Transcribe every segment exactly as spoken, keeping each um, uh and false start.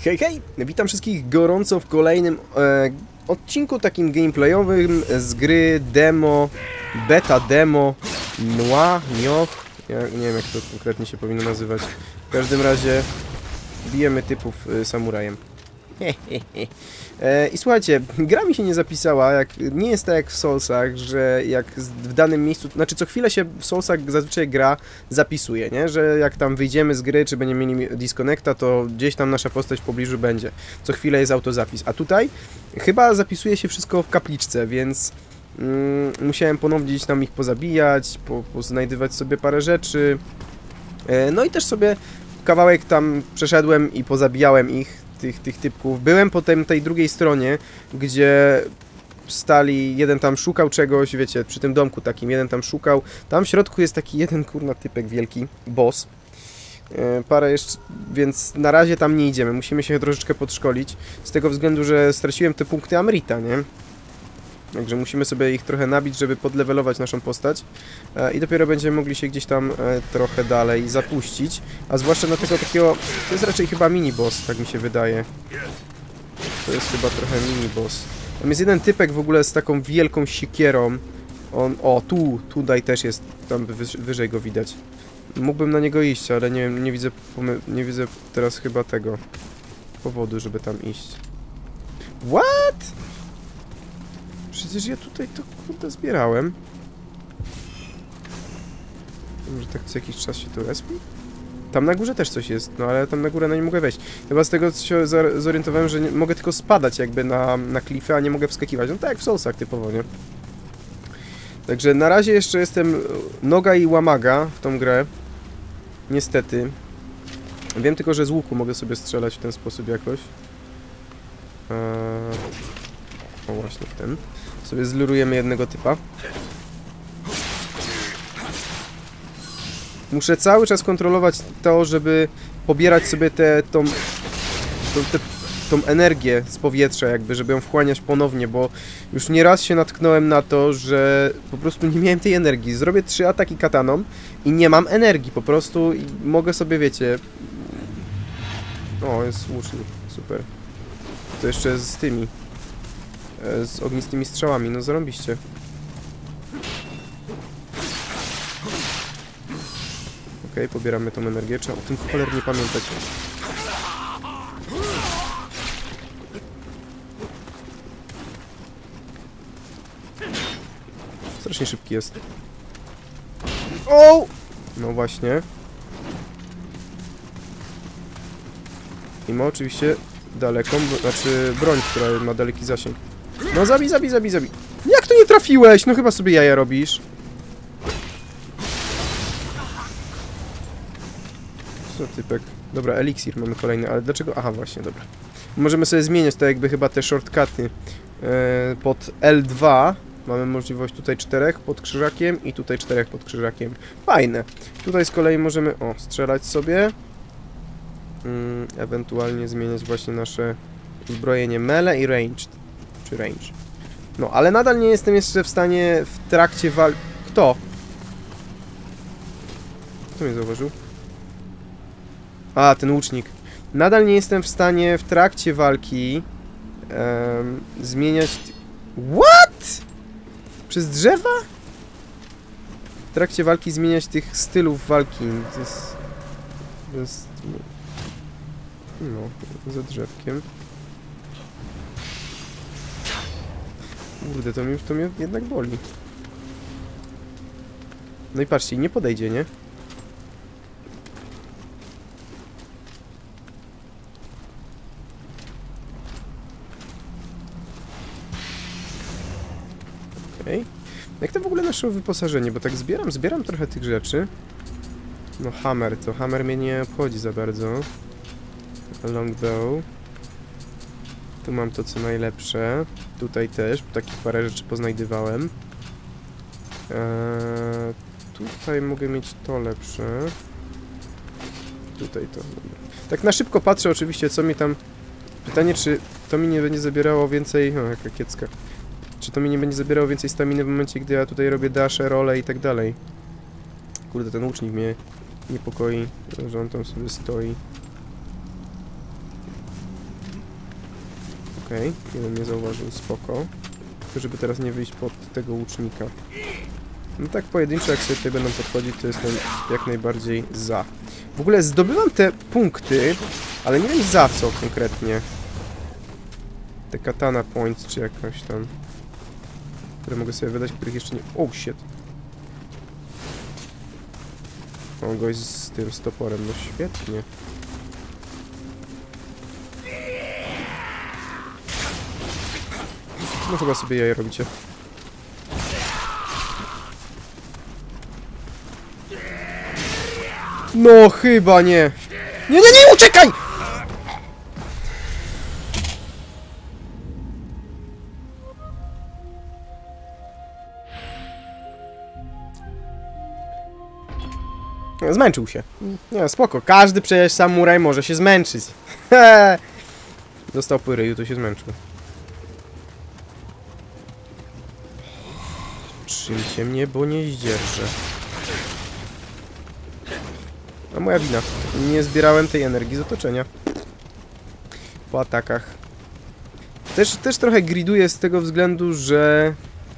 Hej, hej! Witam wszystkich gorąco w kolejnym e, odcinku takim gameplayowym z gry demo, beta demo, Noir, Nioh, ja nie wiem jak to konkretnie się powinno nazywać. W każdym razie bijemy typów e, samurajem. E, I słuchajcie, gra mi się nie zapisała, jak, nie jest tak jak w Soulsach, że jak w danym miejscu, znaczy co chwilę się w Soulsach zazwyczaj gra zapisuje, nie? Że jak tam wyjdziemy z gry, czy będziemy mieli disconnecta, to gdzieś tam nasza postać w pobliżu będzie. Co chwilę jest autozapis, a tutaj chyba zapisuje się wszystko w kapliczce, więc mm, musiałem ponownie gdzieś tam ich pozabijać, po, poznajdywać sobie parę rzeczy, e, no i też sobie kawałek tam przeszedłem i pozabijałem ich, Tych, tych typków. Byłem potem tej drugiej stronie, gdzie stali, jeden tam szukał czegoś, wiecie, przy tym domku takim, jeden tam szukał. Tam w środku jest taki jeden, kurna, typek wielki, boss. E, parę jeszcze, więc na razie tam nie idziemy, musimy się troszeczkę podszkolić, z tego względu, że straciłem te punkty Amrita, nie? Także musimy sobie ich trochę nabić, żeby podlewelować naszą postać e, i dopiero będziemy mogli się gdzieś tam e, trochę dalej zapuścić, a zwłaszcza na tego takiego, to jest raczej chyba mini-boss, tak mi się wydaje. To jest chyba trochę mini-boss. Tam jest jeden typek w ogóle z taką wielką siekierą. On, o, tu, tutaj też jest, tam wyż, wyżej go widać. Mógłbym na niego iść, ale nie wiem, nie widzę, nie widzę teraz chyba tego powodu, żeby tam iść. What? Przecież ja tutaj to kurde zbierałem. Może tak co jakiś czas się tu respi? Tam na górze też coś jest, no ale tam na górę no nie mogę wejść. Chyba z tego co się zorientowałem, że nie, mogę tylko spadać jakby na, na klify, a nie mogę wskakiwać. No tak jak w Soulsach typowo, nie? Także na razie jeszcze jestem noga i łamaga w tą grę. Niestety. Wiem tylko, że z łuku mogę sobie strzelać w ten sposób jakoś. Eee... O właśnie ten. Sobie zlurujemy jednego typa. Muszę cały czas kontrolować to, żeby pobierać sobie tę tą, tą, te, tą energię z powietrza, jakby, żeby ją wchłaniać ponownie, bo już nieraz się natknąłem na to, że po prostu nie miałem tej energii. Zrobię trzy ataki kataną i nie mam energii po prostu i mogę sobie, wiecie... O, jest łucznik, super. To jeszcze z tymi... z ognistymi strzałami, no zarąbiście. Okej, okay, pobieramy tą energię, trzeba o tym cholernie pamiętać. Strasznie szybki jest. O! No właśnie. I ma oczywiście daleką, znaczy broń, która ma daleki zasięg. No zabij, zabij, zabij, zabij. Jak to nie trafiłeś? No chyba sobie jaja robisz. Co typek? Dobra, eliksir mamy kolejny, ale dlaczego? Aha, właśnie, dobra. Możemy sobie zmieniać to jakby chyba te shortcuty. Yy, pod L dwa mamy możliwość tutaj czterech pod krzyżakiem i tutaj czterech pod krzyżakiem. Fajne. Tutaj z kolei możemy, o, strzelać sobie. Yy, ewentualnie zmieniać właśnie nasze uzbrojenie melee i ranged. Czy range. No, ale nadal nie jestem jeszcze w stanie w trakcie walki... Kto? Kto mnie zauważył? A, ten łucznik. Nadal nie jestem w stanie w trakcie walki um, zmieniać... What? Przez drzewa? W trakcie walki zmieniać tych stylów walki. To jest... To jest... No, za drzewkiem. Kurde, to mnie, to mnie jednak boli. No i patrzcie, nie podejdzie, nie? Okej. Okay. Jak to w ogóle nasze wyposażenie? Bo tak zbieram, zbieram trochę tych rzeczy. No hammer, to hammer mnie nie obchodzi za bardzo. Long bow. Tu mam to co najlepsze. Tutaj też, takich parę rzeczy poznajdywałem. Eee, tutaj mogę mieć to lepsze. Tutaj to. Tak na szybko patrzę oczywiście, co mi tam... Pytanie, czy to mi nie będzie zabierało więcej... O, jaka kiecka. Czy to mi nie będzie zabierało więcej staminy w momencie, gdy ja tutaj robię dasze, role i tak dalej. Kurde, ten łucznik mnie niepokoi, że on tam sobie stoi. Okej, okay. Jeden mnie zauważył, spoko. Tylko żeby teraz nie wyjść pod tego łucznika. No tak pojedynczo, jak sobie tutaj będą podchodzić, to jestem jak najbardziej za. W ogóle zdobywam te punkty, ale nie wiem za co konkretnie. Te katana points, czy jakaś tam, które mogę sobie wydać, których jeszcze nie... Oh shit. O, gość z tym stoporem, no świetnie. No chyba sobie jaja robicie. No chyba nie. Nie, nie, nie, uciekaj! Zmęczył się. Nie, spoko. Każdy przecież samuraj może się zmęczyć. Dostał po ryju, to się zmęczył. Trzymcie mnie, bo nie zdzierżę. A moja wina. Nie zbierałem tej energii z otoczenia. Po atakach. Też, też trochę griduję z tego względu, że...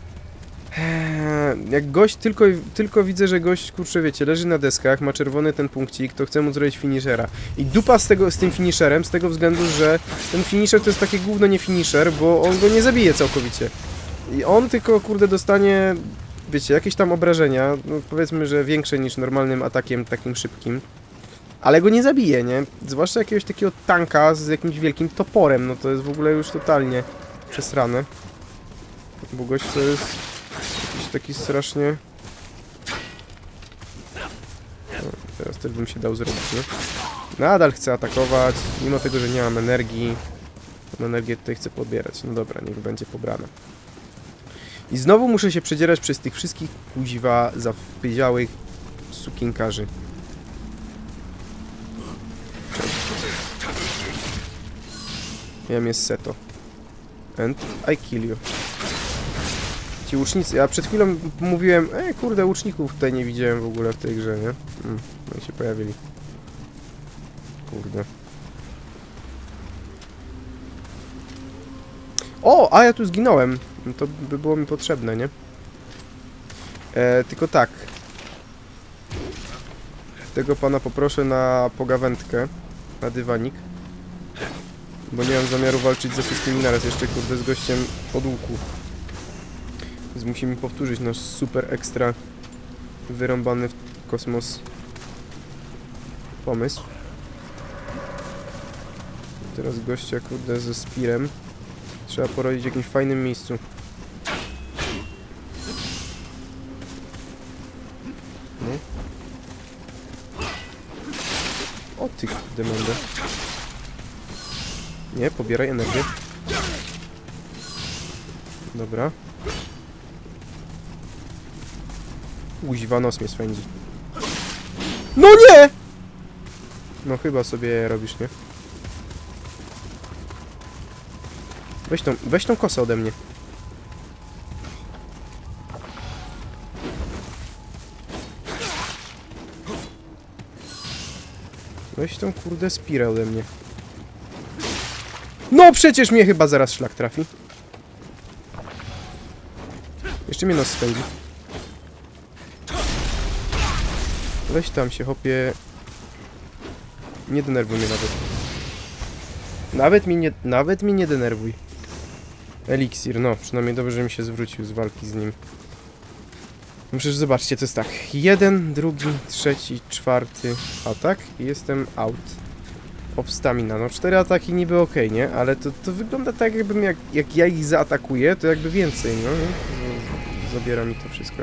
Jak gość, tylko, tylko widzę, że gość, kurczę, wiecie, leży na deskach, ma czerwony ten punkcik, to chcę mu zrobić finishera. I dupa z, tego, z tym finisherem, z tego względu, że ten finisher to jest takie gówno nie finisher, bo on go nie zabije całkowicie. I on tylko, kurde, dostanie, wiecie, jakieś tam obrażenia, no powiedzmy, że większe niż normalnym atakiem takim szybkim. Ale go nie zabije, nie? Zwłaszcza jakiegoś takiego tanka z jakimś wielkim toporem, no to jest w ogóle już totalnie przesrane. Bo gość to jest jakiś taki strasznie... No, teraz też bym się dał zrobić, nie? Nadal chcę atakować, mimo tego, że nie mam energii. Tą energię tutaj chcę pobierać. No dobra, niech będzie pobrana. I znowu muszę się przedzierać przez tych wszystkich kuźwa zapyziałych sukienkarzy. Miałem jest Seto. And I kill you. Ci łucznicy, ja przed chwilą mówiłem, e kurde, łuczników tutaj nie widziałem w ogóle w tej grze, nie? Mm, no i się pojawili. Kurde. O, a ja tu zginąłem. No to by było mi potrzebne, nie? E, tylko tak. Tego pana poproszę na pogawędkę, na dywanik. Bo nie mam zamiaru walczyć ze wszystkimi naraz, jeszcze kurde z gościem od łuku. Więc musimy powtórzyć nasz super ekstra wyrąbany w kosmos pomysł. Teraz gościa kurde ze spirem trzeba porodzić w jakimś fajnym miejscu. No. O ty kurde będę. Nie, pobieraj energię. Dobra. Uźwa, nos mnie swędzi. No nie! No chyba sobie robisz, nie? Weź tą, weź tą kosę ode mnie. Weź tą kurde spirę ode mnie. No przecież mnie chyba zaraz szlak trafi. Jeszcze mnie nos spędzi. Weź tam się, hopie. Nie denerwuj mnie nawet. Nawet mi nie, nawet mi nie denerwuj. Eliksir, no, przynajmniej dobrze, że mi się zwrócił z walki z nim. No przecież zobaczcie, to jest tak. Jeden, drugi, trzeci, czwarty atak i jestem out. Of stamina. No cztery ataki niby ok, nie? Ale to, to wygląda tak, jakbym jak, jak ja ich zaatakuję, to jakby więcej, no nie? Zabiera mi to wszystko.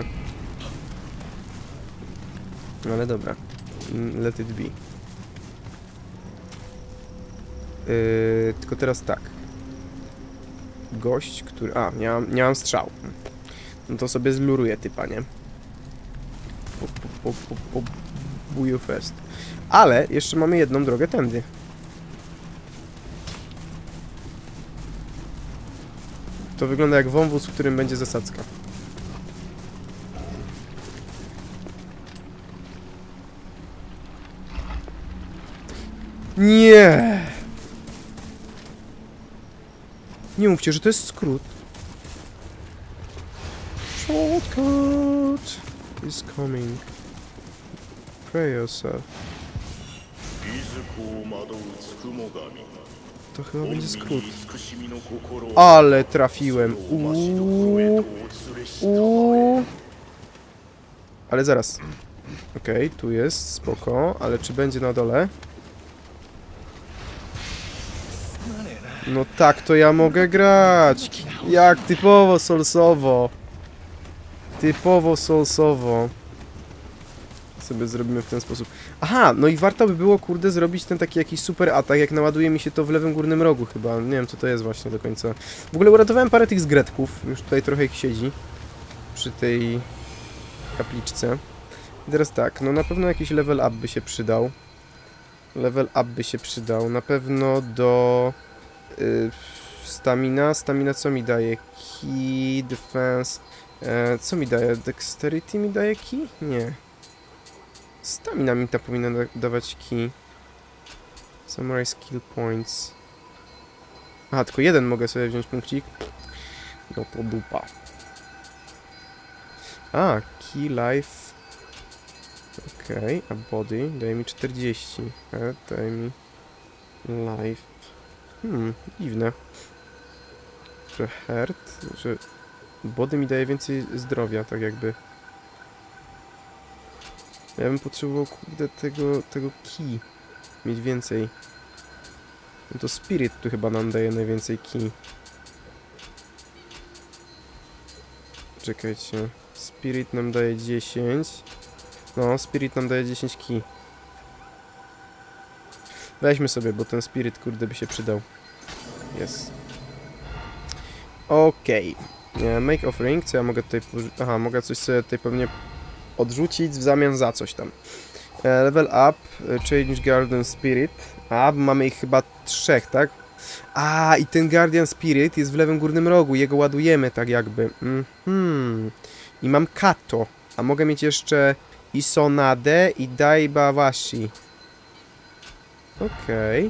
Ale dobra. Let it be. Yy, tylko teraz tak. Gość, który... A, nie mam, nie mam strzał. No to sobie zluruję typa, nie? Po, po, po, po, po buju fest. Ale jeszcze mamy jedną drogę tędy. To wygląda jak wąwóz, w którym będzie zasadzka. Nie! Nie mówcie, że to jest skrót. Shortcut is coming. Pray yourself. To chyba będzie skrót. Ale trafiłem. Uuu. Uuu. Ale zaraz. Okej, okay, tu jest, spoko. Ale czy będzie na dole? No tak, to ja mogę grać. Jak typowo soulsowo. Typowo soulsowo. Sobie zrobimy w ten sposób. Aha, no i warto by było, kurde, zrobić ten taki jakiś super atak, jak naładuje mi się to w lewym górnym rogu chyba. Nie wiem, co to jest właśnie do końca. W ogóle uratowałem parę tych zgretków. Już tutaj trochę ich siedzi. Przy tej kapliczce. I teraz tak, no na pewno jakiś level up by się przydał. Level up by się przydał. Na pewno do... Yy, stamina. Stamina co mi daje? Key, defense... E, co mi daje? Dexterity mi daje key? Nie. Stamina mi ta powinna da dawać key. Samurai skill points. Aha, tylko jeden mogę sobie wziąć punkcik. No to dupa. A, key life. Okej, okay, a body daje mi czterdzieści. Health daje mi life. Hmm, dziwne. Że heart, że body mi daje więcej zdrowia, tak jakby. Ja bym potrzebował, kurde, tego, tego key. Mieć więcej. No to spirit tu chyba nam daje najwięcej key. Czekajcie. Spirit nam daje dziesięć. No, spirit nam daje dziesięć key. Weźmy sobie, bo ten spirit, kurde, by się przydał. Jest. Okej. Okay. Make offering, co ja mogę tutaj... Aha, mogę coś sobie tutaj pewnie odrzucić w zamian za coś tam. Level up, change Guardian Spirit. A, mamy ich chyba trzech, tak? A, i ten Guardian Spirit jest w lewym górnym rogu, jego ładujemy tak jakby. Mhm. I mam Kato. A mogę mieć jeszcze Isonade i Daibawashi. Okej.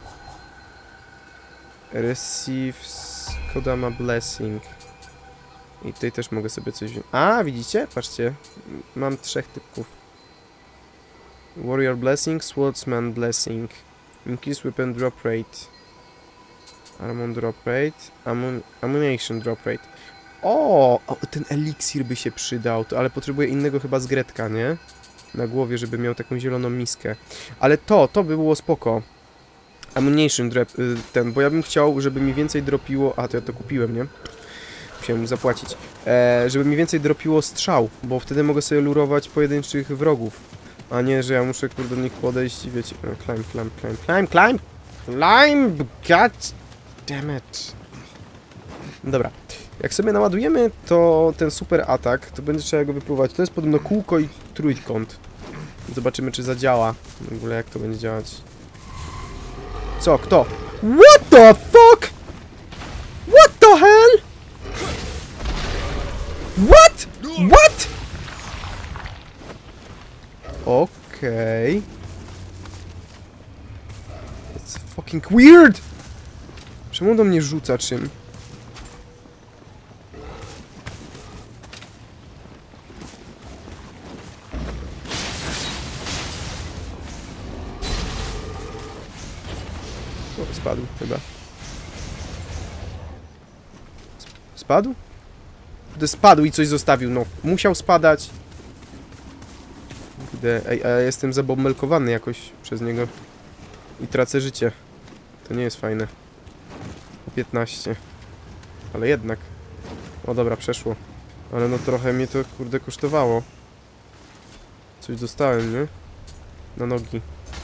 Okay. Receives Kodama Blessing. I tutaj też mogę sobie coś wziąć. A, widzicie? Patrzcie. Mam trzech typków. Warrior Blessing, Swordsman Blessing. Increase Weapon Drop Rate. Armor Drop Rate. Ammun ammunition Drop Rate. O, o! Ten eliksir by się przydał. To, ale potrzebuję innego chyba zgretka, nie? Na głowie, żeby miał taką zieloną miskę. Ale to, to by było spoko. Ammunition drop, ten, bo ja bym chciał, żeby mi więcej dropiło... A, to ja to kupiłem, nie? Musiałem mu zapłacić. E, żeby mi więcej dropiło strzał, bo wtedy mogę sobie lurować pojedynczych wrogów. A nie, że ja muszę, kurde, do nich podejść i wiecie... No, climb, climb, climb, climb, climb! Climb! God damn it! Dobra. Jak sobie naładujemy to ten super atak, to będzie trzeba go wypróbować. To jest podobno kółko i trójkąt. Zobaczymy, czy zadziała. W ogóle jak to będzie działać. Co? Kto? What the fuck? What the hell? What? What? Okej. Okay. It's fucking weird! Czemu do mnie rzuca czym? O, spadł chyba. Spadł? Kurde, spadł i coś zostawił, no. Musiał spadać. Kurde, ej, a ja jestem zabobmelkowany jakoś przez niego. I tracę życie. To nie jest fajne. O piętnaście. Ale jednak. O dobra, przeszło. Ale no trochę mnie to, kurde, kosztowało. Coś dostałem, nie? Na nogi.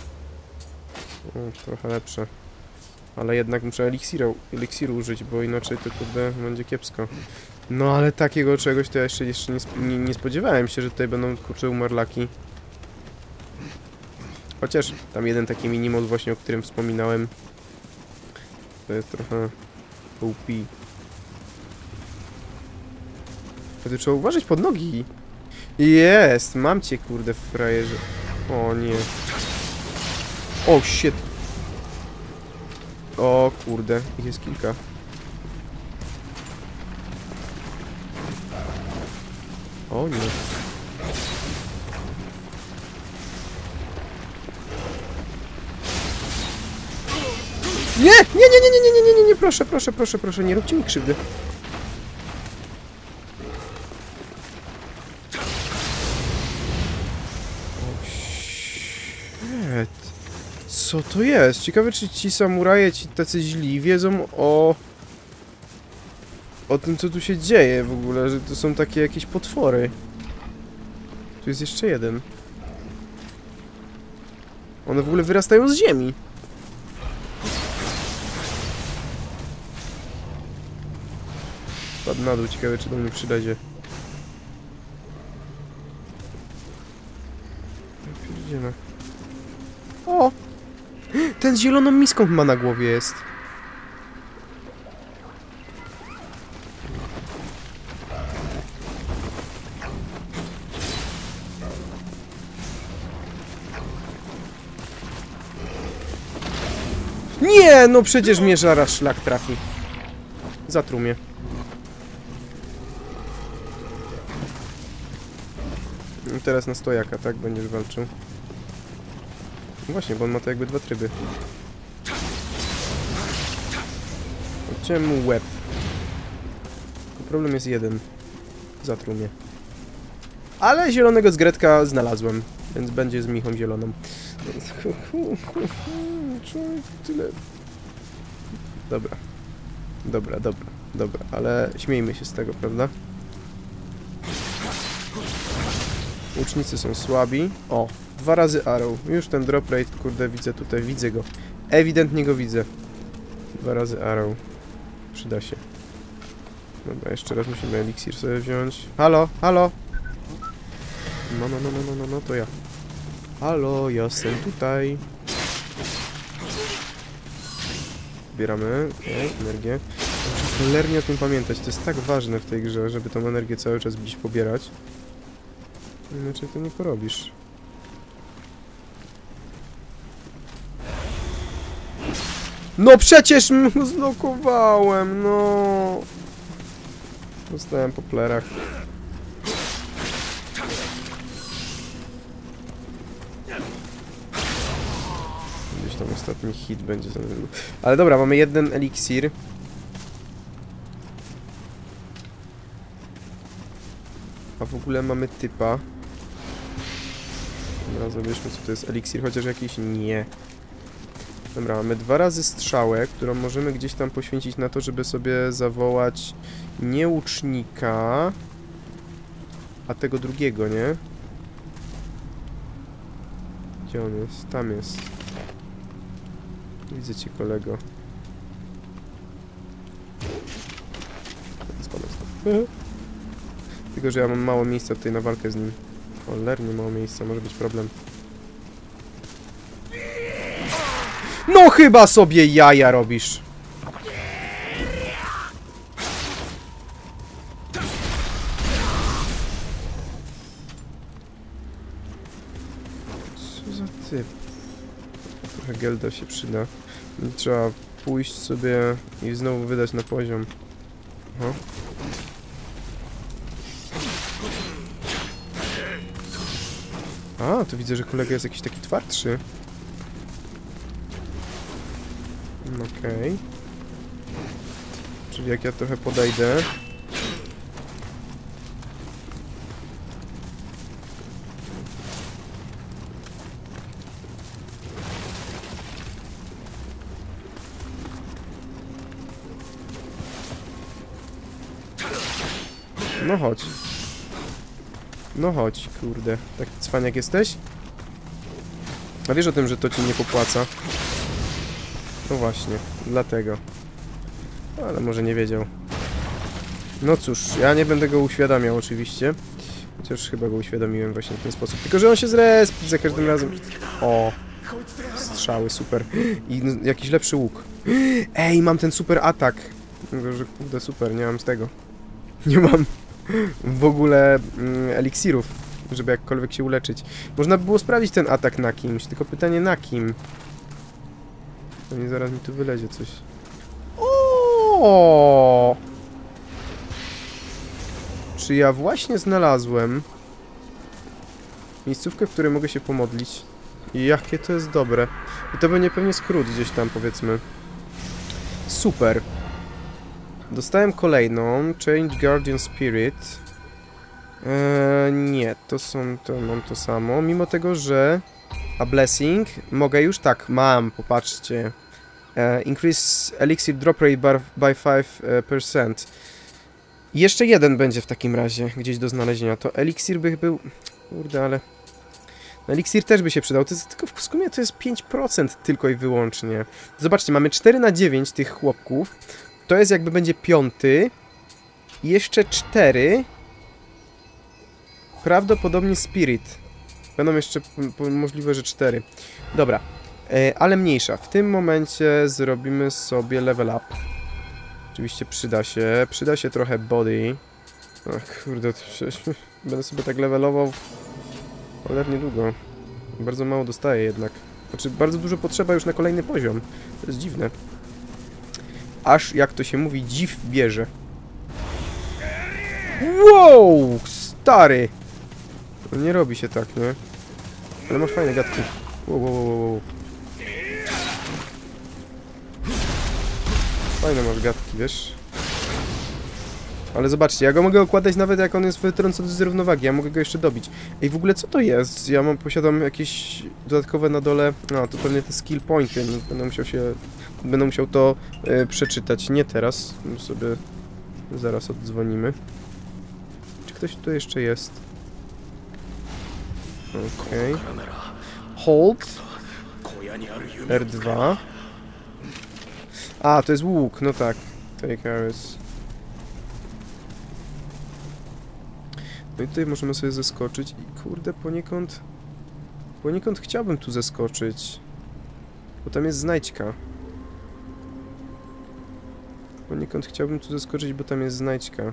O, trochę lepsze. Ale jednak muszę eliksiru, eliksiru użyć, bo inaczej to, kurde, będzie kiepsko. No ale takiego czegoś to ja jeszcze, jeszcze nie, nie, nie spodziewałem się, że tutaj będą, kurczę, umarlaki. Chociaż tam jeden taki minimod właśnie, o którym wspominałem. To jest trochę O P. Wtedy trzeba uważać pod nogi. Jest! Mam cię, kurde, frajerze. O nie. O, shit. O kurde, ich jest kilka. O nie. Nie! Nie, nie, nie, nie, nie, nie, nie, nie, proszę, proszę, proszę, proszę, nie róbcie mi krzywdy. O, shit. Co to jest? Ciekawe, czy ci samuraje, ci tacy źli, wiedzą o... o tym, co tu się dzieje w ogóle, że to są takie jakieś potwory. Tu jest jeszcze jeden. One w ogóle wyrastają z ziemi. Padł na dół, ciekawe, czy do mnie przylecie. O! Ten z zieloną miską chyba na głowie jest. Nie, no przecież mnie zaraz szlak trafi. Zatruł mnie. I teraz na stojaka, tak? Będziesz walczył. No właśnie, bo on ma to jakby dwa tryby. Odciąłem mu łeb. Problem jest jeden. Zatruł mnie. Ale zielonego z Gretka znalazłem, więc będzie z michą zieloną. Tyle. Dobra. Dobra, dobra, dobra, ale śmiejmy się z tego, prawda? Łucznicy są słabi. O, dwa razy arrow. Już ten drop rate, kurde, widzę tutaj, widzę go. Ewidentnie go widzę. Dwa razy arrow. Przyda się. Dobra, jeszcze raz musimy eliksir sobie wziąć. Halo, halo! No, no, no, no, no, no, no, to ja. Halo, ja jestem tutaj. Zbieramy, okej, okay, energię. Muszę cholernie o tym pamiętać, to jest tak ważne w tej grze, żeby tą energię cały czas gdzieś pobierać. Inaczej to nie porobisz. No przecież zlokowałem, no. Dostałem po plerach. Gdzieś tam ostatni hit będzie za niego. Ale dobra, mamy jeden eliksir. A w ogóle mamy typa. Dobra, zobaczmy, co to jest eliksir, chociaż jakiś nie. Dobra, mamy dwa razy strzałę, którą możemy gdzieś tam poświęcić na to, żeby sobie zawołać nie łucznika, a tego drugiego, nie? Gdzie on jest? Tam jest. Widzę cię, kolego. Spadam stąd. Tylko, że ja mam mało miejsca tutaj na walkę z nim. Cholernie mało miejsca, może być problem. No chyba sobie jaja robisz. Co za typ? Trochę Gelda się przyda. Trzeba pójść sobie i znowu wydać na poziom. Aha. A, tu widzę, że kolega jest jakiś taki twardszy. Okej. Okay. Czyli jak ja trochę podejdę... No chodź. No chodź, kurde. Taki cwaniak jesteś? A wiesz o tym, że to ci nie popłaca? No właśnie, dlatego. Ale może nie wiedział. No cóż, ja nie będę go uświadamiał oczywiście. Chociaż chyba go uświadomiłem właśnie w ten sposób. Tylko, że on się zrespi za każdym razem. O! Strzały, super. I jakiś lepszy łuk. Ej, mam ten super atak. Tylko, że kurde, super, nie mam z tego. Nie mam w ogóle mm, eliksirów, żeby jakkolwiek się uleczyć. Można by było sprawdzić ten atak na kimś, tylko pytanie na kim. Pewnie zaraz mi tu wylezie coś. O! Czy ja właśnie znalazłem miejscówkę, w której mogę się pomodlić? Jakie to jest dobre. I to będzie pewnie skrót gdzieś tam, powiedzmy. Super. Dostałem kolejną. Change Guardian Spirit. Eee, nie, to są... to mam to samo. Mimo tego, że... A Blessing. Mogę już? Tak, mam. Popatrzcie. Eee, increase Elixir Drop Rate by, by five percent. Jeszcze jeden będzie w takim razie. Gdzieś do znalezienia. To Elixir by był... Kurde, ale... No, Elixir też by się przydał, to jest, tylko w sumie to jest pięć procent tylko i wyłącznie. Zobaczcie, mamy cztery na dziewięć tych chłopków. To jest jakby będzie piąty. I jeszcze cztery. Prawdopodobnie Spirit. Będą jeszcze możliwe, że cztery. Dobra, e, ale mniejsza. W tym momencie zrobimy sobie level up. Oczywiście przyda się. Przyda się trochę body. Ach, kurde, to przecież będę sobie tak levelował cholernie długo. Bardzo mało dostaję jednak. Znaczy, bardzo dużo potrzeba już na kolejny poziom. To jest dziwne. Aż, jak to się mówi, dziw bierze. Wow! Stary! No nie robi się tak, nie? Ale masz fajne gadki. Wow, wow, wow, wow. Fajne masz gadki, wiesz? Ale zobaczcie, ja go mogę okładać nawet jak on jest wytrącony z równowagi, ja mogę go jeszcze dobić. Ej, w ogóle co to jest? Ja mam, posiadam jakieś dodatkowe na dole... No, to pewnie te skill pointy, będę musiał się... Będę musiał to e, przeczytać, nie teraz, sobie zaraz oddzwonimy. Czy ktoś tu jeszcze jest? Okej. Okay. Hold. R dwa. A, to jest łuk, no tak. Take arrows. No i tutaj możemy sobie zeskoczyć i kurde, poniekąd... Poniekąd chciałbym tu zeskoczyć. Bo tam jest znajdźka. Poniekąd chciałbym tu zeskoczyć, bo tam jest znajdźka.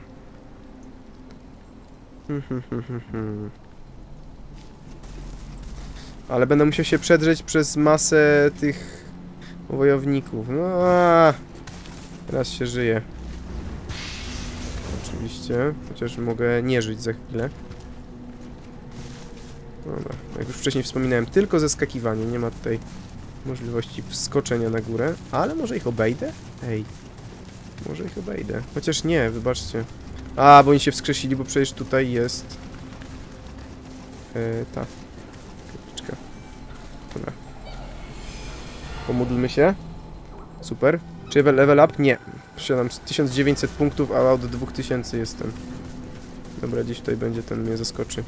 Ale będę musiał się przedrzeć przez masę tych wojowników. No, aaa. Teraz się żyje. Oczywiście, chociaż mogę nie żyć za chwilę. Dobra, jak już wcześniej wspominałem, tylko zeskakiwanie, nie ma tutaj możliwości wskoczenia na górę, ale może ich obejdę? Ej, może ich obejdę, chociaż nie, wybaczcie. A, bo oni się wskrzesili, bo przecież tutaj jest e, ta kapliczka. Dobra. Pomódlmy się. Super. Czy level up? Nie. Posiadam tysiąc dziewięćset punktów, a od dwa tysiące jestem. Dobra, dziś tutaj będzie ten mnie zaskoczy.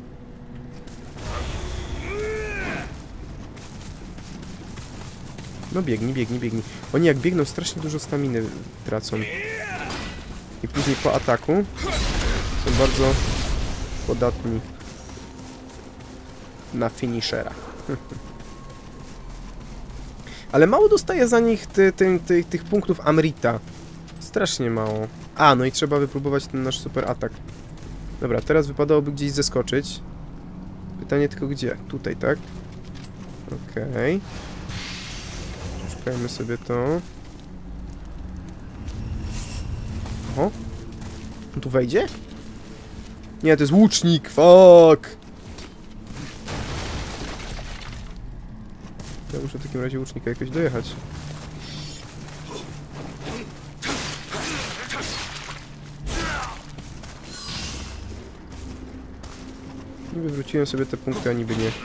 No biegnij, biegnij, biegnij. Oni jak biegną, strasznie dużo staminy tracą. I później po ataku są bardzo podatni na finishera. Ale mało dostaję za nich ty, ty, ty, tych punktów Amrita. Strasznie mało. A, no i trzeba wypróbować ten nasz super atak. Dobra, teraz wypadałoby gdzieś zeskoczyć. Pytanie tylko gdzie? Tutaj, tak? Okej. Okay. Szukajmy sobie to. O! On tu wejdzie? Nie, to jest łucznik! Fuck! Ja muszę w takim razie łucznika jakoś dojechać. Niby wróciłem sobie te punkty, a niby nie.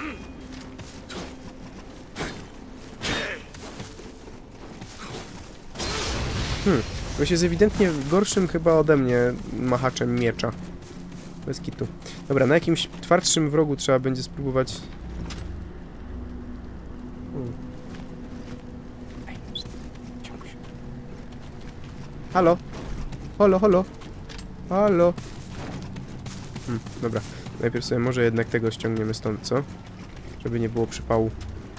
Hmm, goś jest ewidentnie gorszym chyba ode mnie machaczem miecza. Bez kitu. Dobra, na jakimś twardszym wrogu trzeba będzie spróbować... Halo? Halo, halo? Halo? Hmm, dobra. Najpierw sobie może jednak tego ściągniemy stąd, co? Żeby nie było przypału.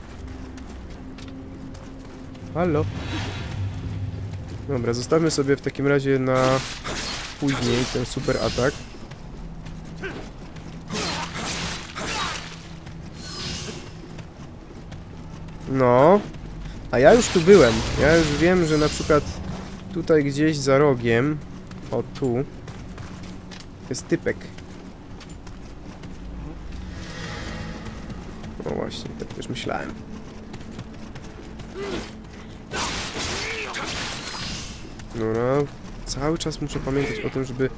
Halo? Dobra, zostawmy sobie w takim razie na później ten super atak. No. A ja już tu byłem. Ja już wiem, że na przykład tutaj gdzieś za rogiem, o tu, jest typek. No właśnie, tak też myślałem. Dobra, cały czas muszę pamiętać o tym, żeby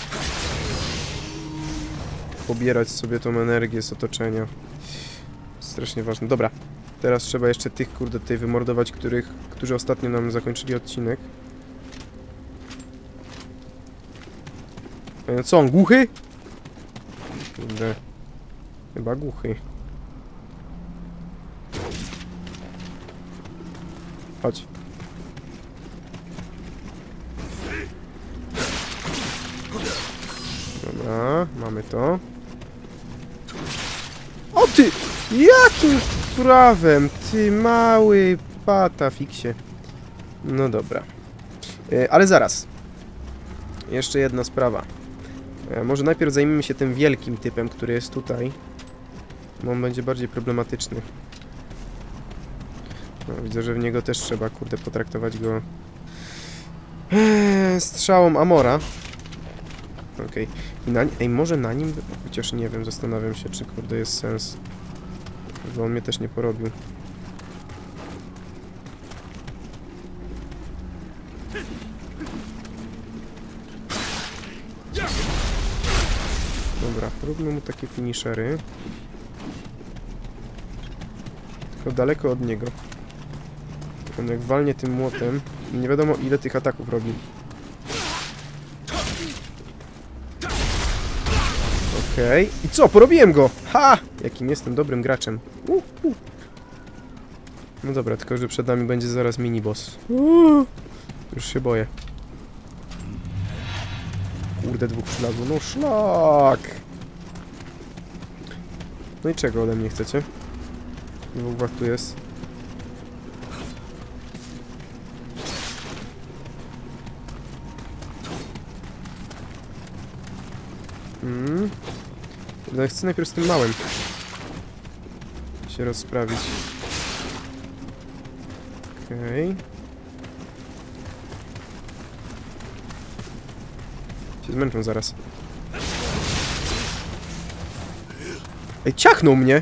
pobierać sobie tą energię z otoczenia. Strasznie ważne. Dobra, teraz trzeba jeszcze tych, kurde, tutaj wymordować, których, którzy ostatnio nam zakończyli odcinek. E, co on, głuchy? Kurde. Chyba głuchy. Chodź. Dobra, mamy to. O ty! Jakim prawem? Ty mały patafiksie. No dobra. E, ale zaraz. Jeszcze jedna sprawa. E, może najpierw zajmijmy się tym wielkim typem, który jest tutaj. Bo on będzie bardziej problematyczny. No, widzę, że w niego też trzeba, kurde, potraktować go eee, strzałą Amora. Okej. Okay. I na, ej, może na nim... Chociaż nie wiem, zastanawiam się, czy, kurde, jest sens. Bo on mnie też nie porobił. Dobra, róbmy mu takie finishery. Tylko daleko od niego. On jak walnie tym młotem, nie wiadomo ile tych ataków robi. Okej. Okay. I co? Porobiłem go! Ha! Jakim jestem dobrym graczem. Uh, uh. No dobra, tylko że przed nami będzie zaraz mini-boss. Uh, już się boję. Kurde, dwóch szlagu. No szlak! No i czego ode mnie chcecie? Dwóch was tu jest. Hmm. No chcę najpierw z tym małym się rozprawić. Okej. Okay. Się zmęczą zaraz. Ej, ciachnął mnie!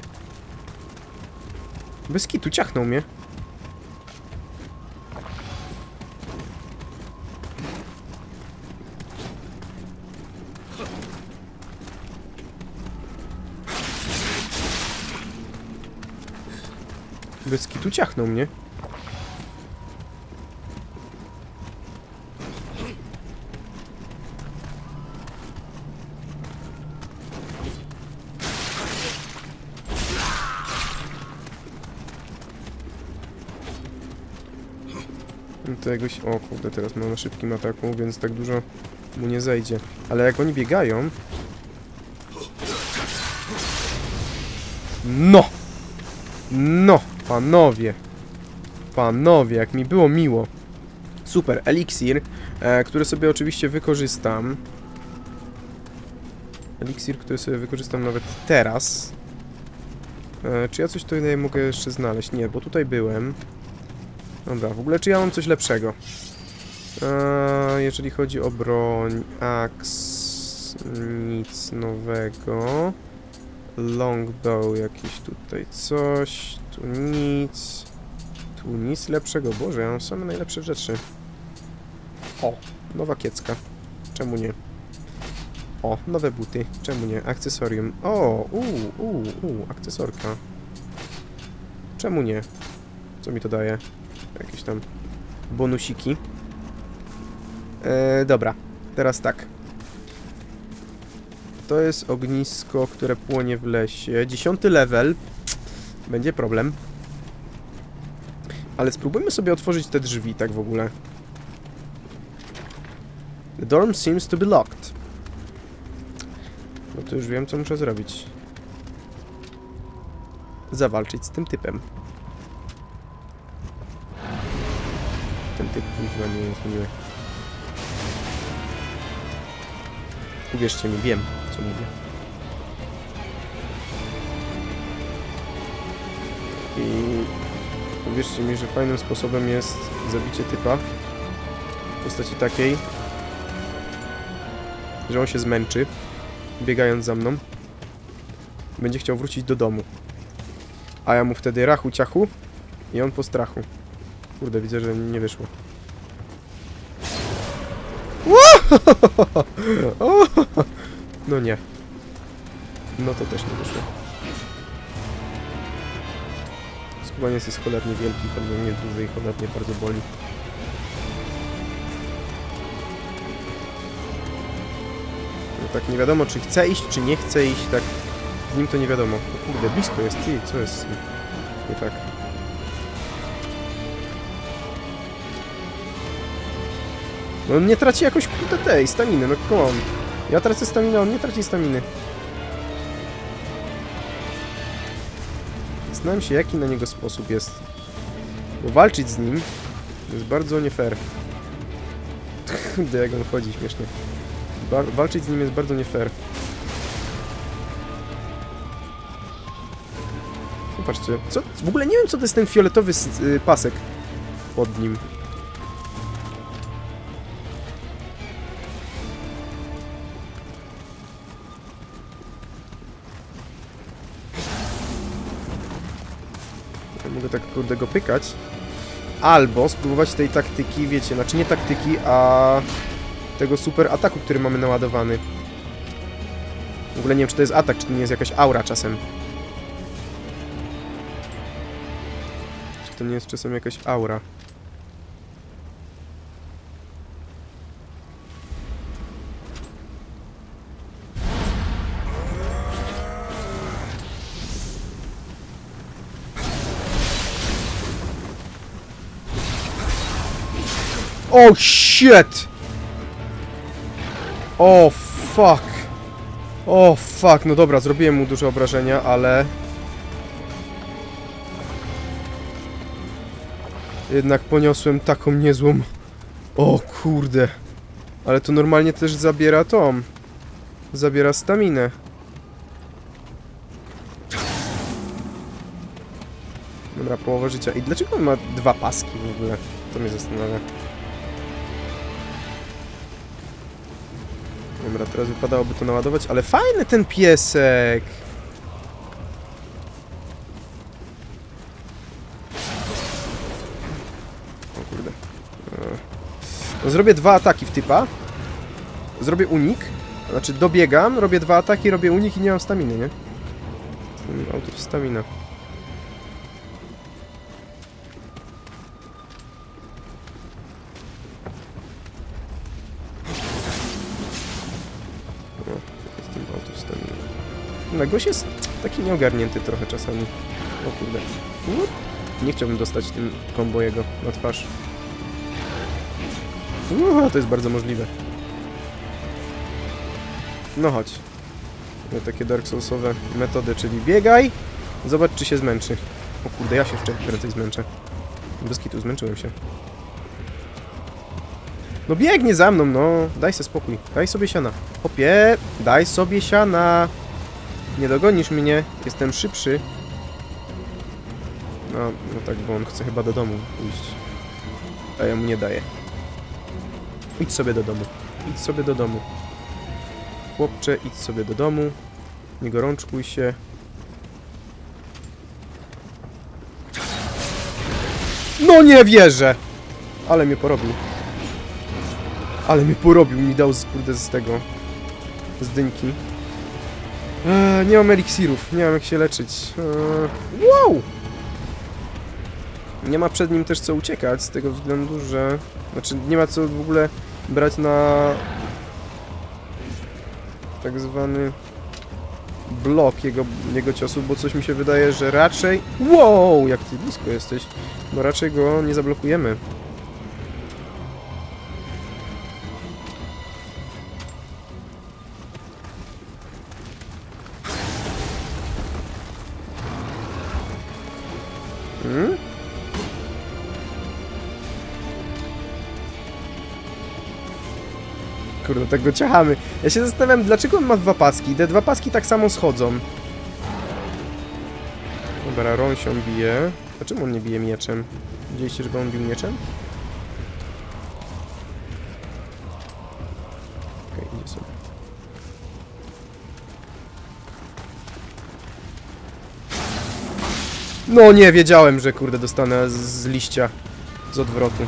Bez kitu, ciachnął mnie. Bez kitu ciachnął mnie. To jakoś... O kurde, teraz mam na szybkim ataku, więc tak dużo mu nie zejdzie. Ale jak oni biegają... No! No! Panowie! Panowie, jak mi było miło. Super, eliksir, e, który sobie oczywiście wykorzystam. Eliksir, który sobie wykorzystam nawet teraz. E, czy ja coś tutaj mogę jeszcze znaleźć? Nie, bo tutaj byłem. Dobra, w ogóle czy ja mam coś lepszego? E, jeżeli chodzi o broń, aks, nic nowego. Longbow jakiś tutaj coś, tu nic, tu nic lepszego. Boże, ja mam same najlepsze rzeczy. O, nowa kiecka. Czemu nie? O, nowe buty. Czemu nie? Akcesorium. O, uuu, uuu, uuu, akcesorka. Czemu nie? Co mi to daje? Jakieś tam bonusiki. E, dobra, teraz tak. To jest ognisko, które płonie w lesie. Dziesiąty level. Będzie problem. Ale spróbujmy sobie otworzyć te drzwi, tak w ogóle. The door seems to be locked. No to już wiem, co muszę zrobić. Zawalczyć z tym typem. Ten typ chyba nie jest miły. Uwierzcie mi, wiem, co mówię. I uwierzcie mi, że fajnym sposobem jest zabicie typa w postaci takiej, że on się zmęczy. biegając za mną. Będzie chciał wrócić do domu. A ja mu wtedy rachu ciachu i on po strachu. Kurde, widzę, że nie wyszło. No nie. No to też nie wyszło. Skubaniec jest cholernie wielki, cholernie duży i cholernie bardzo boli. No tak nie wiadomo, czy chce iść, czy nie chce iść, tak z nim to nie wiadomo. O kurde, blisko jest, ty, co jest nie tak? No on nie traci jakoś kurde tej staminy, no come on. Ja tracę staminę, on nie traci staminy. Zastanawiam się, jaki na niego sposób jest. Bo walczyć z nim jest bardzo nie fair. Kurde, jak on chodzi śmiesznie. Ba walczyć z nim jest bardzo nie fair. Zobaczcie, co? W ogóle nie wiem, co to jest ten fioletowy y, pasek pod nim. Ja mogę tak kurde go pykać. Albo spróbować tej taktyki, wiecie, znaczy nie taktyki, a tego super ataku, który mamy naładowany. W ogóle nie wiem, czy to jest atak, czy to nie jest jakaś aura czasem. Czy to nie jest czasem jakaś aura. Oh shit! Oh fuck! Oh fuck, no dobra, zrobiłem mu duże obrażenia, ale... Jednak poniosłem taką niezłą... O kurde! Ale to normalnie też zabiera tą... Zabiera staminę. Dobra, połowa życia. I dlaczego on ma dwa paski w ogóle? To mnie zastanawia. Dobra, teraz wypadałoby to naładować, ale fajny ten piesek! O kurde. No, zrobię dwa ataki w typa. Zrobię unik. Znaczy dobiegam, robię dwa ataki, robię unik i nie mam staminy, nie? Jestem autor stamina. No, gość jest taki nieogarnięty trochę czasami. O kurde. Nie chciałbym dostać tym combo jego na twarz. Uuu, to jest bardzo możliwe. No chodź. Takie Dark Soulsowe metody, czyli biegaj, zobacz, czy się zmęczy. O kurde, ja się jeszcze prędzej zmęczę. Bez kitu, zmęczyłem się. No biegnie za mną, no. Daj sobie spokój. Daj sobie siana. Hopie, daj sobie siana. Nie dogonisz mnie. Jestem szybszy. No, no tak, bo on chce chyba do domu pójść. A ja mu nie daję. Idź sobie do domu. Idź sobie do domu. Chłopcze, idź sobie do domu. Nie gorączkuj się. No nie wierzę! Ale mnie porobił. Ale mnie porobił, mi dał z, kurde z tego. Z dyńki. Eee, nie mam eliksirów, nie mam jak się leczyć. Eee, wow! Nie ma przed nim też co uciekać, z tego względu, że... Znaczy, nie ma co w ogóle brać na... tak zwany... blok jego, jego ciosu, bo coś mi się wydaje, że raczej... Wow! Jak ty blisko jesteś. Bo raczej go nie zablokujemy. Hmm? Kurde, tak go ciachamy. Ja się zastanawiam, dlaczego on ma dwa paski. Te dwa paski tak samo schodzą. Dobra, Ronsią bije. Dlaczego on nie bije mieczem? Widzieliście, żeby on bił mieczem? Okej, okay, idzie sobie. No nie, wiedziałem, że kurde dostanę z, z liścia. Z odwrotu.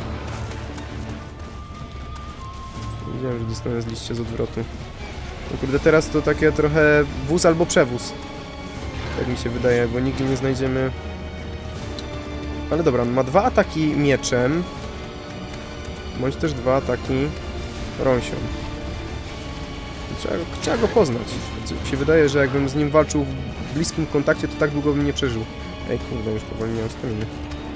Wiedziałem, że dostanę z liścia z odwrotu. No kurde, teraz to takie trochę wóz albo przewóz. Tak mi się wydaje, bo nigdzie nie znajdziemy... Ale dobra, ma dwa ataki mieczem. Bądź też dwa ataki rąsią. Trzeba, trzeba go poznać. Mi się wydaje, że jakbym z nim walczył w bliskim kontakcie, to tak długo bym nie przeżył. Ej, kurde, już powoli nie mam staminy.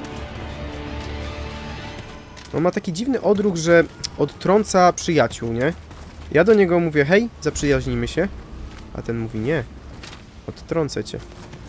On ma taki dziwny odruch, że odtrąca przyjaciół, nie? Ja do niego mówię, hej, zaprzyjaźnijmy się. A ten mówi, nie. Odtrącę cię.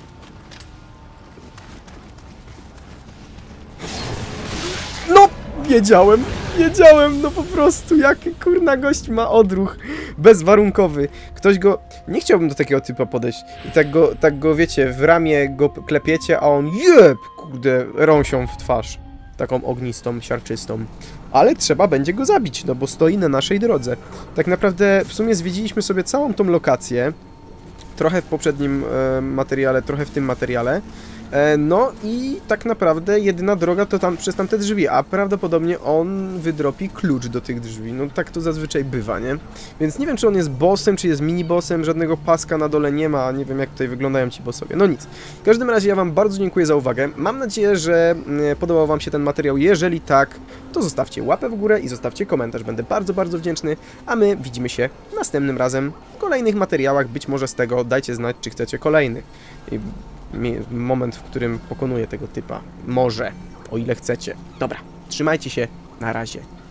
No! Wiedziałem! Wiedziałem! No po prostu, jaki kurna gość ma odruch bezwarunkowy. Ktoś go... Nie chciałbym do takiego typa podejść. I tak go, tak go wiecie, w ramię go klepiecie, a on jeb! Kurde, rąsią w twarz. Taką ognistą, siarczystą. Ale trzeba będzie go zabić, no bo stoi na naszej drodze. Tak naprawdę w sumie zwiedziliśmy sobie całą tą lokację. Trochę w poprzednim e, materiale, trochę w tym materiale. E, no i tak naprawdę jedyna droga to tam przez tamte drzwi, a prawdopodobnie on wydropi klucz do tych drzwi. No tak to zazwyczaj bywa, nie? Więc nie wiem, czy on jest bossem, czy jest mini-bossem, żadnego paska na dole nie ma, nie wiem jak tutaj wyglądają ci bossowie. No nic. W każdym razie ja wam bardzo dziękuję za uwagę. Mam nadzieję, że podobał wam się ten materiał. Jeżeli tak, to zostawcie łapę w górę i zostawcie komentarz. Będę bardzo, bardzo wdzięczny, a my widzimy się następnym razem w kolejnych materiałach. Być może z tego dajcie znać, czy chcecie kolejny. I moment, w którym pokonuję tego typa. Może, o ile chcecie. Dobra, trzymajcie się, na razie.